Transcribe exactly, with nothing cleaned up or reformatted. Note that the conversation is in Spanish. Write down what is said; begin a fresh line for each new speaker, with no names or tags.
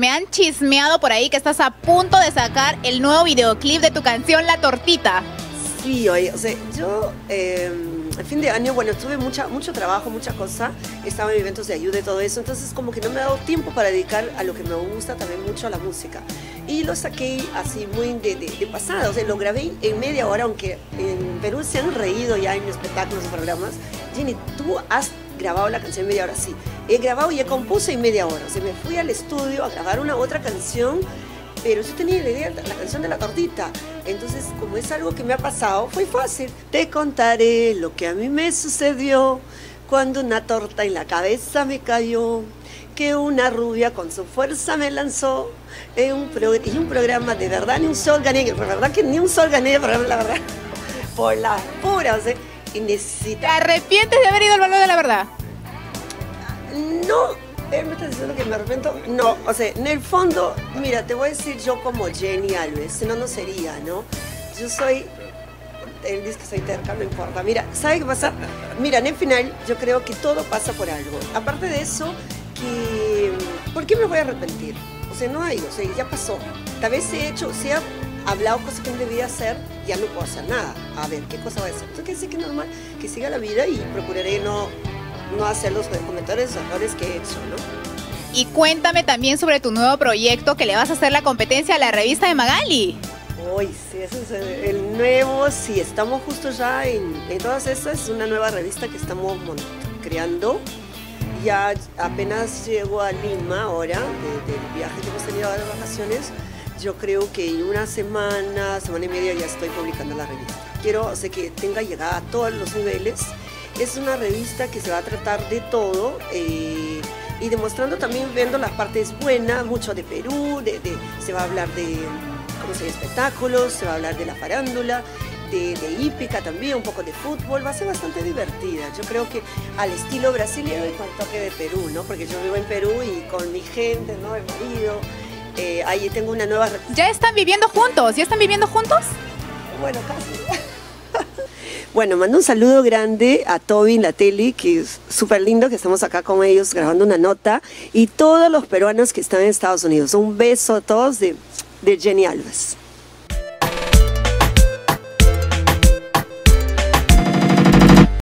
Me han chismeado por ahí que estás a punto de sacar el nuevo videoclip de tu canción La Tortita.
Sí, oye, o sea, yo eh, el fin de año, bueno, tuve mucha, mucho trabajo, mucha cosa, estaba en eventos de ayuda y todo eso, entonces como que no me ha dado tiempo para dedicar a lo que me gusta también mucho a la música. Y lo saqué así muy de, de, de pasada, o sea, lo grabé en media hora, aunque en Perú se han reído ya en espectáculos y programas. Jenny, tú has grabado la canción en media hora, sí. He grabado y he compuesto en media hora, o sea, me fui al estudio a grabar una otra canción, pero yo tenía la idea de la canción de La Tortita. Entonces, como es algo que me ha pasado, fue fácil. Te contaré lo que a mí me sucedió cuando una torta en la cabeza me cayó, que una rubia con su fuerza me lanzó en un, pro, y un programa de verdad, ni un sol gané, la verdad que ni un sol gané, pero la verdad, por la pura, o sea, y necesita...
¿Te arrepientes de haber ido al Balón de la Verdad?
No. ¿Me estás diciendo que me arrepiento? No, o sea, en el fondo, mira, te voy a decir yo como Jenny Alves, si no, no sería, ¿no? Yo soy, él dice que soy terca, no importa. Mira, ¿sabe qué pasa? Mira, en el final, yo creo que todo pasa por algo. Aparte de eso, que, ¿por qué me voy a arrepentir? O sea, no hay, o sea, ya pasó. Tal vez he hecho, si he hablado cosas que no debía hacer, ya no puedo hacer nada. A ver, ¿qué cosa voy a hacer? Entonces, que sí que es normal, que siga la vida y procuraré no... no hacer los comentarios, los errores que he hecho, ¿no?
Y cuéntame también sobre tu nuevo proyecto que le vas a hacer la competencia a la revista de Magali.
Uy, sí, ese es el, el nuevo, sí, estamos justo ya en, en todas estas, es una nueva revista que estamos creando. Ya apenas llego a Lima ahora, de, del viaje que hemos tenido ahora de vacaciones. Yo creo que en una semana, semana y media ya estoy publicando la revista. Quiero, o sea, que tenga llegada a todos los niveles. Es una revista que se va a tratar de todo eh, y demostrando también, viendo las partes buenas, mucho de Perú, de, de, se va a hablar de cómo se llama, espectáculos, se va a hablar de la farándula, de, de hípica también, un poco de fútbol, va a ser bastante divertida. Yo creo que al estilo brasileño y con toque de Perú, ¿no? Porque yo vivo en Perú y con mi gente, ¿no? El marido, eh, ahí tengo una nueva...
¿Ya están viviendo juntos? ¿Ya están viviendo juntos?
Bueno, casi. Bueno, mando un saludo grande a Toby en la tele, que es súper lindo que estamos acá con ellos grabando una nota, y todos los peruanos que están en Estados Unidos. Un beso a todos de, de Jenny Alves.